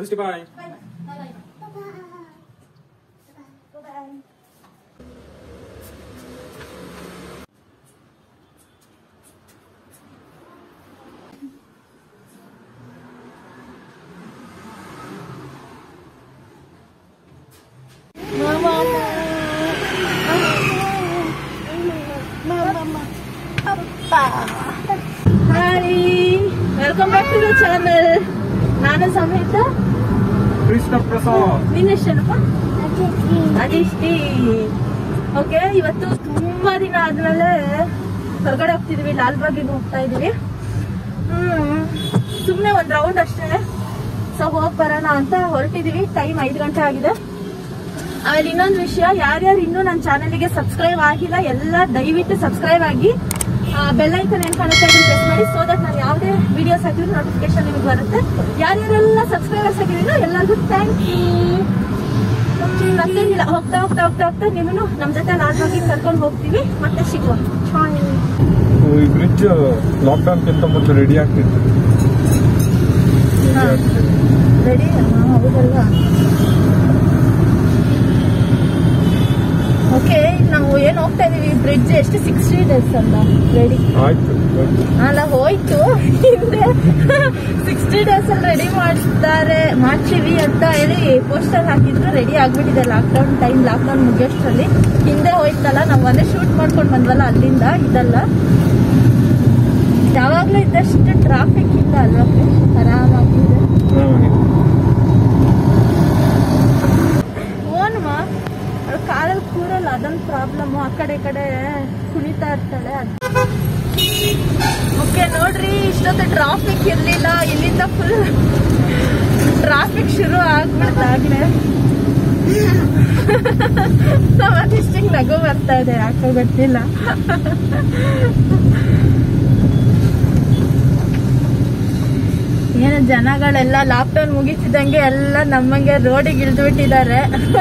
Bye. Bye. Hi, welcome back to the channel. ನಾನು ಸಮೇತ ಕೃಷ್ಣ ಪ್ರಸಾದ್. ನಿನ್ನ ಹೆಸರಪ್ಪ? ಅದಿಷ್ಟಿ. ಓಕೆ, ಇವತ್ತು ತುಂಬಾ ದಿನ ಆದ್ಮೇಲೆ ಹೊರಗಡೆ ಹೋಗ್ತಿದೀವಿ. ಲಾಲ್ಬಾಗಿಗೆ ಹೋಗ್ತಾ ಇದೀವಿ. ಸುಮ್ನೆ ಒಂದ್ ರೌಂಡ್ ಅಷ್ಟೇ. ಸೊ ಹೋಗ್ ಬರೋಣ ಅಂತ ಹೊರಟಿದೀವಿ. ಟೈಮ್ 5 ಗಂಟೆ ಆಗಿದೆ. ಆಮೇಲೆ ಇನ್ನೊಂದು ವಿಷಯ, ಯಾರ್ಯಾರು ಇನ್ನೂ ನನ್ನ ಚಾನಲ್ಗೆ ಸಬ್ಸ್ಕ್ರೈಬ್ ಆಗಿಲ್ಲ ಎಲ್ಲ ದಯವಿಟ್ಟು ಸಬ್ಸ್ಕ್ರೈಬ್ ಆಗಿ ಬೆಲ್ ಐಕನ್ ಏನ್ ಕಾಣುತ್ತೆ ಅದನ್ನ ಪ್ರೆಸ್ ಮಾಡಿ. ಸೊ ದಟ್ ನಾನು ಯಾವುದೇ ವಿಡಿಯೋಸ್ ಹಾಕಿದ್ರು ನೋಟಿಫಿಕೇಶನ್ ನಿಮಗೆ ಬರುತ್ತೆ. ಯಾರ್ಯಾರೆಲ್ಲ ಸಬ್ಸ್ಕ್ರೈಬರ್ಸ್ ಆಗಿದ್ದೀನೋ ಎಲ್ಲರಿಗೂ ಥ್ಯಾಂಕ್ ಯು. ಮತ್ತೇನಿಲ್ಲ, ಹೋಗ್ತಾ ಹೋಗ್ತಾ ಹೋಗ್ತಾ ಹೋಗ್ತಾ ನಿಮ್ಮನ್ನು ನಮ್ಮ ಜೊತೆ ಲಾಲ್ಬಾಗಿಗೆ ಕರ್ಕೊಂಡು ಹೋಗ್ತೀವಿ. ಮತ್ತೆ ಸಿಗುವ. ಈ ಬ್ರಿಡ್ಜ್ ಲಾಕ್ಡೌನ್ ಗಿಂತ ಮೊದಲು ರೆಡಿ ಆಗ್ತಿತ್ತು. ರೆಡಿ? ಹೌದಲ್ವಾ? ಓಕೆ, ನಾವು ಏನ್ ಹೋಗ್ತಾ ಇದೀವಿ, ಬ್ರಿಡ್ಜ್ ಎಷ್ಟು 60 days ಅಲ್ಲ ರೆಡಿ ಅಲ್ಲ ಹೋಯ್ತು. ಹಿಂದೆ 60 days ಅಲ್ಲಿ ರೆಡಿ ಮಾಡ್ತೀವಿ ಅಂತ ಹೇಳಿ ಪೋಸ್ಟರ್ ಹಾಕಿದ್ರು. ರೆಡಿ ಆಗ್ಬಿಟ್ಟಿದೆ. ಲಾಕ್ಡೌನ್ ಮುಗಿಯೋಷ್ಟರಲ್ಲಿ ಹಿಂದೆ ಹೋಯ್ತಲ್ಲ. ನಾವು ಅಲ್ಲೇ ಶೂಟ್ ಮಾಡ್ಕೊಂಡು ಬಂದ್ವಲ್ಲ, ಅಲ್ಲಿಂದ ಇದಲ್ಲ. ಯಾವಾಗ್ಲೂ ಇದ್ದಷ್ಟು ಟ್ರಾಫಿಕ್ ಇಲ್ಲ ಅಲ್ವಾ? ಆರಾಮಾಗಿದೆ. ಕಾರಲ್ಲಿ ಕೂರಲ್ಲ, ಅದೊಂದು ಪ್ರಾಬ್ಲಮ್. ಆ ಕಡೆ ಕುಣಿತಾ ಇರ್ತಾಳೆ. ಓಕೆ ನೋಡ್ರಿ, ಇಷ್ಟೊತ್ತು ಟ್ರಾಫಿಕ್ ಇರ್ಲಿಲ್ಲ. ಇಲ್ಲಿಂದ ಫುಲ್ ಟ್ರಾಫಿಕ್ ಶುರು ಆಗ್ಬಿಡ್ತಾಗ್ಲೆ. ಅದಿಷ್ಟಿಗೆ ನಗು ಬರ್ತಾ ಇದೆ, ಯಾಕೋ ಗೊತ್ತಿಲ್ಲ. ಏನು ಜನಗಳೆಲ್ಲ ಲಾಕ್ಡೌನ್ ಮುಗಿಸಿದಂಗೆ ಎಲ್ಲ ನಮ್ಮಂಗೆ ರೋಡಿಗೆ ಇಳಿದ್ಬಿಟ್ಟಿದ್ದಾರೆ.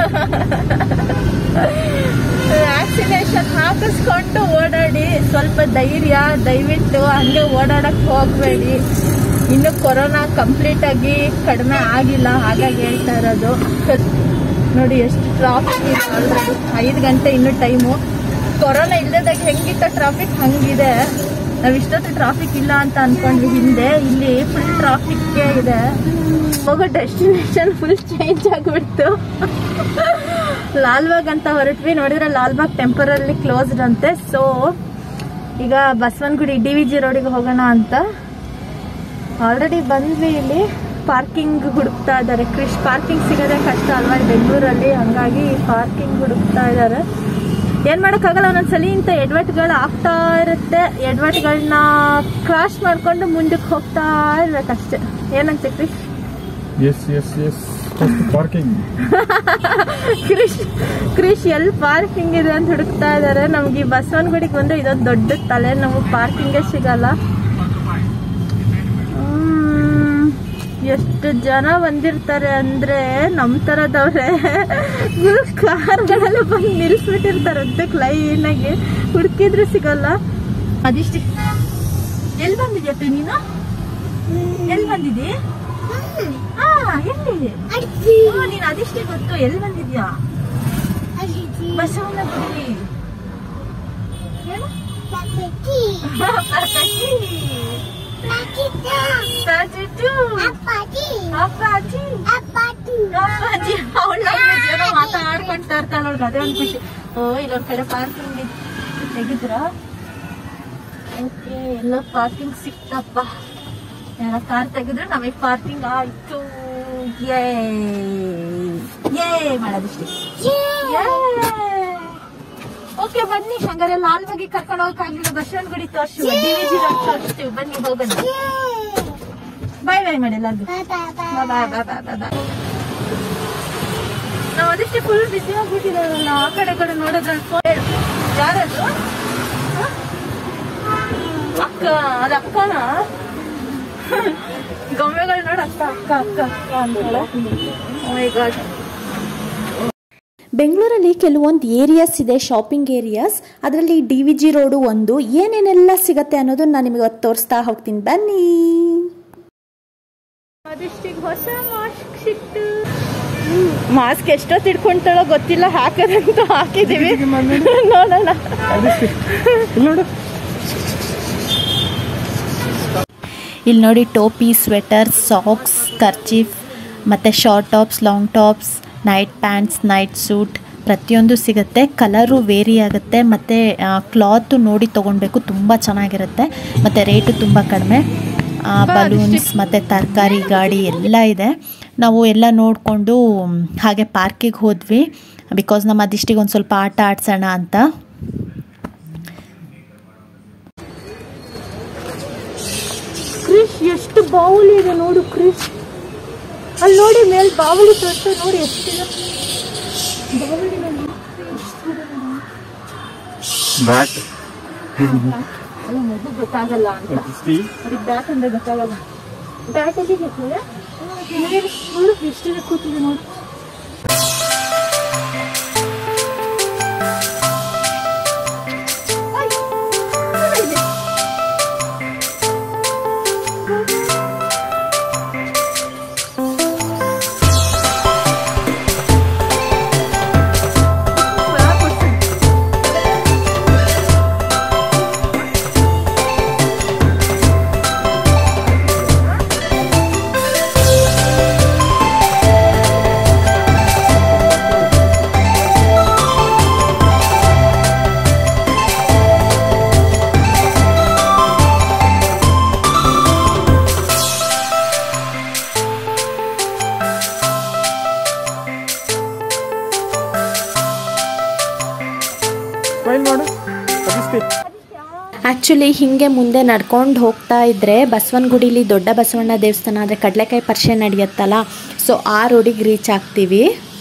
ವ್ಯಾಕ್ಸಿನೇಷನ್ ಹಾಕಿಸ್ಕೊಂಡು ಓಡಾಡಿ. ಸ್ವಲ್ಪ ಧೈರ್ಯ, ದಯವಿಟ್ಟು ಹಂಗೆ ಓಡಾಡಕ್ ಹೋಗ್ಬೇಡಿ. ಇನ್ನು ಕೊರೋನಾ ಕಂಪ್ಲೀಟ್ ಆಗಿ ಕಡಿಮೆ ಆಗಿಲ್ಲ, ಹಾಗಾಗಿ ಹೇಳ್ತಾ ಇರೋದು. ನೋಡಿ ಎಷ್ಟು ಟ್ರಾಫಿಕ್ ಇದೆ ಆಲ್ರೆಡಿ. 5 ಗಂಟೆ ಇನ್ನು ಟೈಮು. ಕೊರೋನಾ ಇಲ್ಲದಾಗ ಹೆಂಗಿತ್ತ ಟ್ರಾಫಿಕ್ ಹಂಗಿದೆ. ನಾವ್ ಇಷ್ಟೊತ್ತು ಟ್ರಾಫಿಕ್ ಇಲ್ಲ ಅಂತ ಅನ್ಕೊಂಡ್ವಿ ಹಿಂದೆ. ಇಲ್ಲಿ ಫುಲ್ ಟ್ರಾಫಿಕ್ ಇದೆ. ಹೋಗೋ ಡೆಸ್ಟಿನೇಷನ್ ಫುಲ್ ಚೇಂಜ್ ಆಗ್ಬಿಡ್ತು. ಲಾಲ್ಬಾಗ್ ಅಂತ ಹೊರಟ್ವಿ. ನೋಡಿದ್ರೆ ಲಾಲ್ಬಾಗ್ ಟೆಂಪರರಿ ಕ್ಲೋಸ್ಡ್ ಅಂತೆ. ಸೊ ಈಗ ಬಸವನಗುಡಿ DVG ರೋಡಿಗೆ ಹೋಗೋಣ ಅಂತ ಆಲ್ರೆಡಿ ಬಂದ್ವಿ. ಇಲ್ಲಿ ಪಾರ್ಕಿಂಗ್ ಹುಡುಕ್ತಾ ಇದ್ದಾರೆ. ಪಾರ್ಕಿಂಗ್ ಸಿಗೋದೇ ಕಷ್ಟ ಅಲ್ವಾ ಬೆಂಗಳೂರಲ್ಲಿ, ಹಂಗಾಗಿ ಪಾರ್ಕಿಂಗ್ ಹುಡುಕ್ತಾ ಇದ್ದಾರೆ. ಏನ್ ಮಾಡಕ್ಕಾಗಲ್ಲ, ಒಂದೊಂದ್ಸಲಿ ಇಂಥ ಎಡ್ವರ್ಟ್ಗಳು ಆಗ್ತಾ ಇರುತ್ತೆ. ಎಡ್ವರ್ಟ್ಗಳನ್ನ ಕ್ರಾಸ್ ಮಾಡ್ಕೊಂಡು ಮುಂದಕ್ಕೆ ಹೋಗ್ತಾ ಇರ್ಬೇಕಷ್ಟೇ. ಏನಂತ ಕ್ರಿಶ್? ಕ್ರಿಶ್ ಎಲ್ಲಿ ಪಾರ್ಕಿಂಗ್ ಇದೆ ಅಂತ ಹುಡುಕ್ತಾ ಇದಾರೆ. ನಮ್ಗೆ ಈ ಬಸವನಗುಡಿಗೆ ಬಂದ್ರೆ ಇದೊಂದು ದೊಡ್ಡ ತಲೆ. ನಮಗೆ ಪಾರ್ಕಿಂಗೇ ಸಿಗಲ್ಲ. ಎಷ್ಟು ಜನ ಬಂದಿರ್ತಾರೆ ಅಂದ್ರೆ ನಮ್ ತರದವ್ರೆ ಕಾರ್ಗಳೆಲ್ಲ ಬಂದು ನಿಲ್ಸ್ಬಿಟ್ಟಿರ್ತಾರಂತೆ ಲೈನ್ ಆಗಿ. ಹುಡುಕಿದ್ರು ಸಿಗಲ್ಲ. ಅದಿಷ್ಟು. ಎಲ್ಲಿ ಬಂದಿದ್ಯಪ್ಪ ನೀನು? ಎಲ್ಲಿ ಬಂದಿದ್ದಿ? ಎಲ್ಲಿ ನೀನ್? ಅದಿಷ್ಟೇ ಗೊತ್ತು. ಎಲ್ಲಿ ಬಂದಿದ್ಯಾ? ಬಸವನಗುಡಿ. ಮಾತಾಡ್ಕೊಂತಾ ಇರ್ತಾಳ ನೋಡ್ರಿ, ಅದೇ ಒಂದು ಖುಷಿ. ಇಲ್ಲೊಂದ್ ಕಡೆ ಪಾರ್ಕಿಂಗ್ ತೆಗಿದ್ರ. ಓಕೆ, ಎಲ್ಲ ಪಾರ್ಕಿಂಗ್ ಸಿಕ್ತಪ್ಪ. ಯಾರ ಕಾರ್ ತೆಗೆದ್ರೆ ನಮಗ್ ಪಾರ್ಕಿಂಗ್ ಆಯ್ತು. ಮಾಡೋದಿಷ್ಟೇ. ಓಕೆ ಬನ್ನಿ. ಹಂಗಾರೆ ಲಾಲ್ಬಾಗಿಗೆ ಕರ್ಕೊಂಡು ಹೋಗಕ್ಕಾಗ್ಲಿಲ್ಲ, ಬಸವನಗುಡಿ ತೋರಿಸುವ, DVG ರೋಡ್ ತೋರಿಸ್ತೀವಿ. ಬನ್ನಿ ಹೋಗೋಣ. ಬಾಯ್ ಮಾಡಿ ಎಲ್ಲರಿಗೂ. ನಾವ್ ಅದಕ್ಕೆ ಫುಲ್ ಬಿಸಿ ಆಗ್ಬಿಟ್ಟಿದಾರಲ್ಲ. ಆ ಕಡೆ ನೋಡೋದ್ರ ಯಾರದು? ಅಕ್ಕ. ಅದ ಅಕ್ಕನ ಗೊಂಬೆಗಳು ನೋಡ. ಅಕ್ಕ ಅಂತಾಳೆ. Oh my god. ಬೆಂಗಳೂರಲ್ಲಿ ಕೆಲವೊಂದು ಏರಿಯಾಸ್ ಇದೆ, ಶಾಪಿಂಗ್ ಏರಿಯಾಸ್. ಅದರಲ್ಲಿ DVG ರೋಡು ಒಂದು. ಏನೇನೆಲ್ಲ ಸಿಗತ್ತೆ ಅನ್ನೋದು ನಾನು ನಿಮಗೆ ತೋರಿಸ್ತಾ ಹೋಗ್ತೀನಿ, ಬನ್ನಿ. ಅದಿಷ್ಟಿಗೆ ಹೊಸ ಮಾಸ್ಕ್ ಸಿಕ್ತು. ಮಾಸ್ಕ್ ಎಷ್ಟೊತ್ತು ಇಟ್ಕೊಂತಾಳೋ ಗೊತ್ತಿಲ್ಲ, ಹಾಕದಂತೂ ಹಾಕಿದೀವಿ, ನೋಡೋಣ. ಇಲ್ಲಿ ನೋಡಿ ಟೋಪಿ, ಸ್ವೆಟರ್, ಸಾಕ್ಸ್, ಕರ್ಚೀಫ್ ಮತ್ತು short tops, long tops, night pants, night suit ಪ್ರತಿಯೊಂದು ಸಿಗುತ್ತೆ. ಕಲರು ವೇರಿ ಆಗುತ್ತೆ ಮತ್ತು ಕ್ಲಾತು ನೋಡಿ ತೊಗೊಳ್ಬೇಕು, ತುಂಬ ಚೆನ್ನಾಗಿರುತ್ತೆ ಮತ್ತು ರೇಟು ತುಂಬ ಕಡಿಮೆ. ಬಲೂನ್ಸ್ ಮತ್ತು ತರಕಾರಿ ಗಾಡಿ ಎಲ್ಲ ಇದೆ. ನಾವು ಎಲ್ಲ ನೋಡಿಕೊಂಡು ಹಾಗೆ ಪಾರ್ಕಿಗೆ ಹೋದ್ವಿ, ಬಿಕಾಸ್ ನಮ್ಮ ಅದಿಷ್ಟಿಗೆ ಒಂದು ಸ್ವಲ್ಪ ಆಟ ಆಡ್ಸೋಣ ಅಂತ. ಕ್ರಿಶ್ ಎಷ್ಟು ಬಾವುಲಿ ಇದೆ ನೋಡು ಕ್ರಿಶ್, ಅಲ್ಲಿ ನೋಡಿ ಮೇಲೆ ಬಾವುಲಿ ತೊಟ್ಟು ನೋಡಿ ಎಷ್ಟಿದೆ ಬಾವುಲಿ. ಮಗು ಗೊತ್ತಾಗಲ್ಲ ಅಂತ ಬ್ಯಾಟ್ ಅಂದ್ರೆ ಗೊತ್ತಾಗಲ್ಲ. ಬ್ಯಾಟ್ ಅಲ್ಲಿ ನೋಡು ಎಷ್ಟಿದೆ ಕೂತಿದೆ ನೋಡು. ಆ್ಯಕ್ಚುಲಿ ಹೀಗೆ ಮುಂದೆ ನಡ್ಕೊಂಡು ಹೋಗ್ತಾ ಇದ್ದರೆ ಬಸವನಗುಡಿಲಿ ದೊಡ್ಡ ಬಸವಣ್ಣ ದೇವಸ್ಥಾನ ಅಂದರೆ ಕಡಲೆಕಾಯಿ ಪರಿಷೆ ನಡೆಯುತ್ತಲ್ಲ, ಸೊ ಆ ರೋಡಿಗೆ ರೀಚ್ ಆಗ್ತೀವಿ.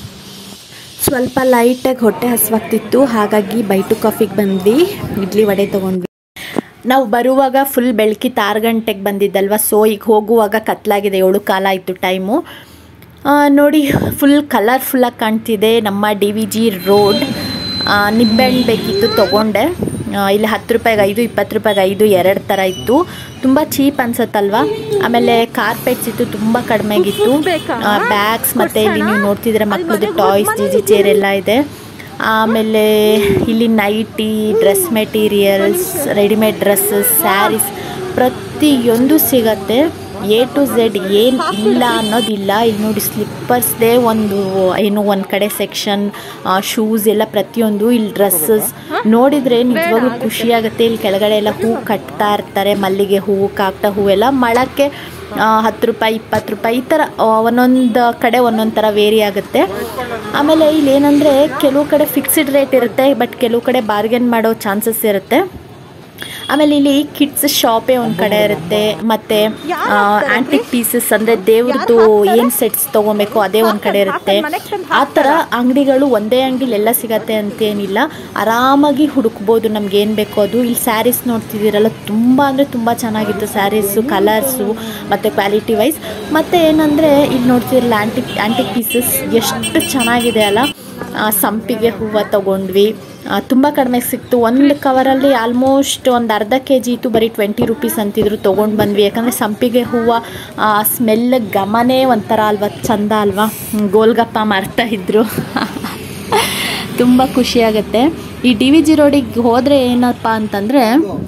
ಸ್ವಲ್ಪ ಲೈಟಾಗಿ ಹೊಟ್ಟೆ ಹಸಿವಾಗ್ತಿತ್ತು, ಹಾಗಾಗಿ ಬೈಟು ಕಾಫಿಗೆ ಬಂದ್ವಿ, ಇಡ್ಲಿ ವಡೆ ತೊಗೊಂಡ್ವಿ. ನಾವು ಬರುವಾಗ ಫುಲ್ ಬೆಳಕಿತ್ತು, 6 ಗಂಟೆಗೆ ಬಂದಿದ್ದಲ್ವ, ಸೊ ಈಗ ಹೋಗುವಾಗ ಕತ್ಲಾಗಿದೆ, 7 ಕಾಲ ಆಯಿತು ಟೈಮು. ನೋಡಿ ಫುಲ್ ಕಲರ್ಫುಲ್ಲಾಗಿ ಕಾಣ್ತಿದೆ ನಮ್ಮ DVG ರೋಡ್. ನಿಂಬೆಹಣ್ಣು ಬೇಕಿತ್ತು, ತೊಗೊಂಡೆ. ಇಲ್ಲಿ 10 ರೂಪಾಯಿಗೆ 5, 20 ರೂಪಾಯಿಗೆ 5, 2 ಥರ ಇತ್ತು. ತುಂಬ ಚೀಪ್ ಅನ್ಸತ್ತಲ್ವ. ಆಮೇಲೆ ಕಾರ್ಪೆಟ್ಸ್ ಇತ್ತು, ತುಂಬ ಕಡಿಮೆಗಿತ್ತು. ಬ್ಯಾಗ್ಸ್ ಮತ್ತು ಇಲ್ಲಿ ನೀವು ನೋಡ್ತಿದ್ರೆ ಮಕ್ಕಳದ್ದು ಟಾಯ್ಸ್, ಜಿಜಿ ಚೇರ್ ಎಲ್ಲ ಇದೆ. ಆಮೇಲೆ ಇಲ್ಲಿ nighty, dress materials, readymade dresses, saris ಪ್ರತಿಯೊಂದು ಸಿಗತ್ತೆ. A to Z ಏನು ಇಲ್ಲ ಅನ್ನೋದಿಲ್ಲ. ಇಲ್ಲಿ ನೋಡಿ ಸ್ಲಿಪ್ಪರ್ಸ್ದೇ ಒಂದು ಕಡೆ ಸೆಕ್ಷನ್, ಶೂಸ್ ಎಲ್ಲ ಪ್ರತಿಯೊಂದು. ಇಲ್ಲಿ ಡ್ರೆಸ್ಸಸ್ ನೋಡಿದರೆ ನಿಜವಾಗ್ಲೂ ಖುಷಿಯಾಗುತ್ತೆ. ಇಲ್ಲಿ ಕೆಳಗಡೆ ಎಲ್ಲ ಹೂ ಕಟ್ತಾ ಇರ್ತಾರೆ, ಮಲ್ಲಿಗೆ ಹೂವು, ಕಾಕಡ ಹೂವೆಲ್ಲ. ಮೊಳಕ್ಕೆ 10 ರೂಪಾಯಿ, 20 ರೂಪಾಯಿ ಈ ಥರ ಒಂದೊಂದು ಕಡೆ ಒಂದೊಂದು ಥರ ವೇರಿ ಆಗುತ್ತೆ. ಆಮೇಲೆ ಇಲ್ಲಿ ಏನಂದರೆ ಕೆಲವು ಕಡೆ ಫಿಕ್ಸ್ಡ್ ರೇಟ್ ಇರುತ್ತೆ, ಬಟ್ ಕೆಲವು ಕಡೆ ಬಾರ್ಗೇನ್ ಮಾಡೋ ಚಾನ್ಸಸ್ ಇರುತ್ತೆ. ಆಮೇಲೆ ಇಲ್ಲಿ ಕಿಡ್ಸ್ ಶಾಪೇ ಒಂದು ಕಡೆ ಇರುತ್ತೆ, ಮತ್ತು ಆಂಟಿಕ್ ಪೀಸಸ್ ಅಂದರೆ ದೇವ್ರದ್ದು ಏನು ಸೆಟ್ಸ್ ತೊಗೊಬೇಕು ಅದೇ ಒಂದು ಕಡೆ ಇರುತ್ತೆ. ಆ ಥರ ಅಂಗಡಿಗಳು ಒಂದೇ ಅಂಗಡಿಲಿ ಎಲ್ಲ ಸಿಗತ್ತೆ ಅಂತೇನಿಲ್ಲ, ಆರಾಮಾಗಿ ಹುಡುಕ್ಬೋದು ನಮ್ಗೆ ಏನು ಬೇಕೋ ಅದು. ಇಲ್ಲಿ ಸ್ಯಾರೀಸ್ ನೋಡ್ತಿದ್ದೀರಲ್ಲ, ತುಂಬ ಅಂದರೆ ತುಂಬ ಚೆನ್ನಾಗಿತ್ತು ಸ್ಯಾರೀಸು, ಕಲರ್ಸು ಮತ್ತು ಕ್ವಾಲಿಟಿ ವೈಸ್. ಮತ್ತು ಏನಂದರೆ ಇಲ್ಲಿ ನೋಡ್ತಿರಲ್ಲ ಆಂಟಿಕ್ ಪೀಸಸ್ ಎಷ್ಟು ಚೆನ್ನಾಗಿದೆ ಅಲ್ಲ. ಸಂಪಿಗೆ ಹೂವು ತೊಗೊಂಡ್ವಿ, ತುಂಬ ಕಡಿಮೆ ಸಿಕ್ತು. ಒಂದು ಕವರಲ್ಲಿ ಆಲ್ಮೋಸ್ಟ್ ಒಂದು ಅರ್ಧ kg ಇತ್ತು, ಬರೀ 20 ರೂಪೀಸ್ ಅಂತಿದ್ರು. ತೊಗೊಂಡು ಬಂದ್ವಿ, ಯಾಕಂದರೆ ಸಂಪಿಗೆ ಹೂವು ಸ್ಮೆಲ್ ಘಮನೇ ಒಂಥರ ಅಲ್ವಾ, ಚಂದ ಅಲ್ವಾ. ಗೋಲ್ಗಪ್ಪ ಮಾರ್ತಾಯಿದ್ರು, ತುಂಬ ಖುಷಿಯಾಗುತ್ತೆ. ಈ DVG ರೋಡಿಗೆ ಹೋದರೆ ಏನಪ್ಪ ಅಂತಂದರೆ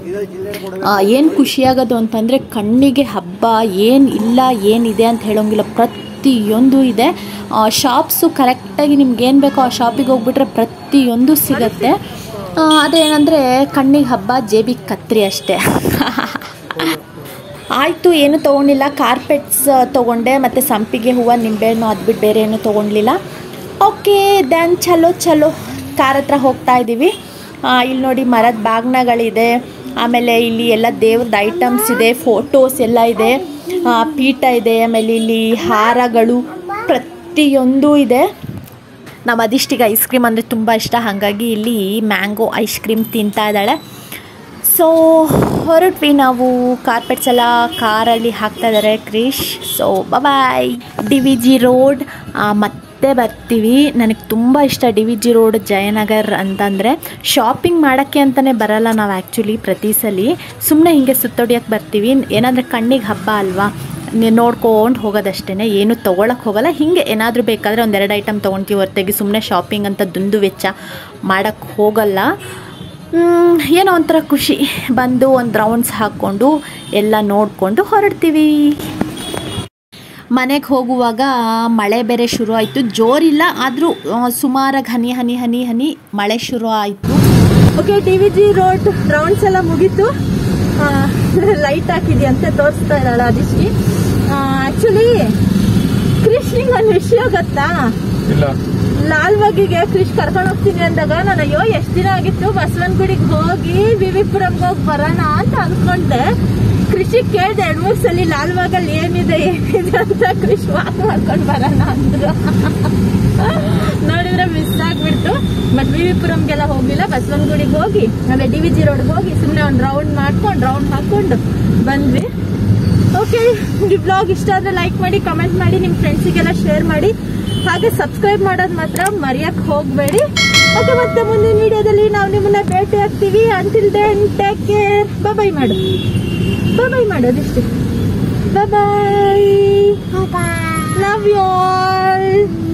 ಏನು ಖುಷಿಯಾಗೋದು ಅಂತಂದರೆ ಕಣ್ಣಿಗೆ ಹಬ್ಬ, ಏನು ಇಲ್ಲ ಏನಿದೆ ಅಂತ ಹೇಳೋಂಗಿಲ್ಲ, ಪ್ರತಿಯೊಂದು ಇದೆ. ಶಾಪ್ಸು ಕರೆಕ್ಟಾಗಿ ನಿಮ್ಗೇನು ಬೇಕೋ ಆ ಶಾಪಿಗೆ ಹೋಗ್ಬಿಟ್ರೆ ಪ್ರತಿಯೊಂದು ಸಿಗುತ್ತೆ. ಅದೇನಂದರೆ ಕಣ್ಣಿಗೆ ಹಬ್ಬ, ಜೇಬಿಗೆ ಕತ್ರಿ ಅಷ್ಟೇ. ಆಯಿತು, ಏನು ತೊಗೊಂಡಿಲ್ಲ. ಕಾರ್ಪೆಟ್ಸ್ ತೊಗೊಂಡೆ ಮತ್ತು ಸಂಪಿಗೆ ಹೂವು, ನಿಂಬೆಹಣ್ಣು, ಅದು ಬಿಟ್ಟು ಬೇರೆ ಏನೂ ತೊಗೊಂಡಿಲ್ಲ. ಓಕೆ ದೆನ್ ಚಲೋ ಕಾರ್ ಹತ್ರ ಹೋಗ್ತಾ ಇದ್ದೀವಿ. ಇಲ್ಲಿ ನೋಡಿ ಮರದ ಬಾಗ್ನಗಳಿದೆ. ಆಮೇಲೆ ಇಲ್ಲಿ ಎಲ್ಲ ದೇವ್ರದ್ದು ಐಟಮ್ಸ್ ಇದೆ, ಫೋಟೋಸ್ ಎಲ್ಲ ಇದೆ, ಪೀಠ ಇದೆ. ಆಮೇಲೆ ಇಲ್ಲಿ ಹಾರಗಳು ಪ್ರತಿಯೊಂದು ಇದೆ. ನಮ್ಮ ಅದಿಷ್ಟಿಗೆ ಐಸ್ ಕ್ರೀಮ್ ಅಂದರೆ ತುಂಬ ಇಷ್ಟ, ಹಾಗಾಗಿ ಇಲ್ಲಿ ಮ್ಯಾಂಗೋ ಐಸ್ ಕ್ರೀಮ್ ತಿಂತಾ ಇದ್ದಾಳೆ. ಸೊ ಹೊರಟ್ವಿ ನಾವು. ಕಾರ್ಪೆಟ್ಸ್ ಎಲ್ಲ ಕಾರಲ್ಲಿ ಹಾಕ್ತಾ ಇದ್ದಾರೆ Krish. So bye. DVG road ಮತ್ತು ಮತ್ತೆ ಬರ್ತೀವಿ. ನನಗೆ ತುಂಬ ಇಷ್ಟ DVG ರೋಡ್ ಜಯನಗರ್ ಅಂತಂದರೆ. ಶಾಪಿಂಗ್ ಮಾಡೋಕ್ಕೆ ಅಂತಲೇ ಬರಲ್ಲ ನಾವು ಆ್ಯಕ್ಚುಲಿ ಪ್ರತಿ ಸಲ, ಸುಮ್ಮನೆ ಹೀಗೆ ಸುತ್ತೊಡಿಯೋಕ್ಕೆ ಬರ್ತೀವಿ. ಏನಾದರೆ ಕಣ್ಣಿಗೆ ಹಬ್ಬ ಅಲ್ವಾ, ನೋಡ್ಕೊಂಡು ಹೋಗೋದಷ್ಟೇ, ಏನು ತೊಗೊಳಕ್ಕೆ ಹೋಗಲ್ಲ. ಹೀಗೆ ಏನಾದರೂ ಬೇಕಾದರೆ ಒಂದೆರಡು ಐಟಮ್ ತೊಗೊಳ್ತೀವಿ ಹೊರತಾಗಿ ಸುಮ್ಮನೆ ಶಾಪಿಂಗ್ ಅಂತ ದುಂದು ವೆಚ್ಚ ಮಾಡೋಕ್ಕೆ ಹೋಗಲ್ಲ. ಏನೋ ಒಂಥರ ಖುಷಿ, ಬಂದು ಒಂದು ರೌಂಡ್ಸ್ ಹಾಕ್ಕೊಂಡು ಎಲ್ಲ ನೋಡಿಕೊಂಡು ಹೊರಡ್ತೀವಿ. ಮನೆಗೆ ಹೋಗುವಾಗ ಮಳೆ ಬೇರೆ ಶುರು ಆಯಿತು. ಜೋರಿಲ್ಲ, ಆದರೂ ಸುಮಾರಾಗಿ ಹನಿ ಹನಿ ಹನಿ ಹನಿ ಮಳೆ ಶುರು ಆಯಿತು. ಓಕೆ, DVG ರೋಡ್ ರೌಂಡ್ಸ್ ಎಲ್ಲ ಮುಗೀತು. ಲೈಟ್ ಹಾಕಿದ್ಯಾ ಅಂತ ತೋರಿಸ್ತಾ ಇದ್ದಾಳ ಅದಿಷ್ಟಿ. ಆಕ್ಚುಲಿ ಕೃಷ್ಣಿಗೆ ಒಂದು ವಿಷಯ ಗೊತ್ತಾ? ಇಲ್ಲ. ಲಾಲ್ಬಾಗಿಗೆ ಕೃಷ್ ಕರ್ಕೊಂಡು ಹೋಗ್ತೀನಿ ಅಂದಾಗ ನಾನು ಅಯ್ಯೋ ಎಷ್ಟು ದಿನ ಆಗಿತ್ತು ಬಸವನಗುಡಿಗೆ ಹೋಗಿ ವಿವಿಪುರಂಗೆ ಹೋಗಿ ಬರೋಣ ಅಂತ ಅನ್ಕೊಂಡೆ. ಕೃಷಿ ಕೇಳಿದೆ 2-3 ಸಲ ಲಾಲ್ಬಾಗಲ್ಲಿ ಏನಿದೆ ಅಂತ. ಕೃಷಿ ವಾಕ್ ಮಾಡ್ಕೊಂಡು ಬರೋಣ ಅಂದ್ರು. ನೋಡಿದ್ರೆ ಮಿಸ್ ಆಗ್ಬಿಡ್ತು. ಮತ್ತೆ ವಿವಿಪುರಂಗೆಲ್ಲ ಹೋಗ್ಲಿಲ್ಲ, ಬಸವನಗುಡಿಗೆ ಹೋಗಿ ಆಮೇಲೆ DVG ರೋಡ್ಗೆ ಹೋಗಿ ಸುಮ್ಮನೆ ಒಂದು ರೌಂಡ್ ಹಾಕೊಂಡು ಬಂದ್ವಿ. ಓಕೆ, ಈ ಬ್ಲಾಗ್ ಇಷ್ಟ ಆದರೆ ಲೈಕ್ ಮಾಡಿ, ಕಮೆಂಟ್ ಮಾಡಿ, ನಿಮ್ಮ ಫ್ರೆಂಡ್ಸಿಗೆಲ್ಲ ಶೇರ್ ಮಾಡಿ, ಹಾಗೆ ಸಬ್ಸ್ಕ್ರೈಬ್ ಮಾಡೋದು ಮಾತ್ರ ಮರೆಯಕ್ಕೆ ಹೋಗಬೇಡಿ. ಓಕೆ, ಮತ್ತೆ ಮುಂದಿನ ವಿಡಿಯೋದಲ್ಲಿ ನಾವು ನಿಮ್ಮನ್ನ ಭೇಟಿ ಆಗ್ತೀವಿ. Until then take care. Bye ಮಾಡೋದಿಷ್ಟು. ಬಾಯ್. Love you all.